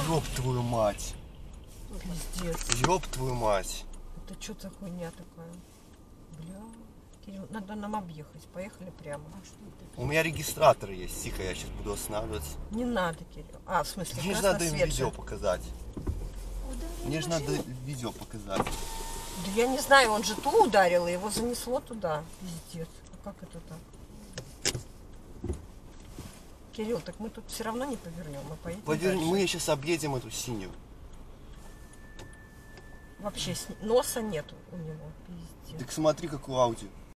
Ёб твою мать. Пиздец. Ёб твою мать. Это что за хуйня такая? Бля. Кирилл, надо нам объехать. Поехали прямо. У меня регистратор есть. Тихо, я сейчас буду останавливаться. Не надо, Кирилл. А, в смысле, Мне же надо им красносвет видео же. показать. Мне же надо видео показать. Да я не знаю, он же ту ударил, и его занесло туда. Пиздец. А как это так? Кирилл, так мы тут все равно не повернем, мы поедем дальше. Мы сейчас объедем эту синюю. Вообще носа нету у него, пиздец. Так смотри, какую Audi.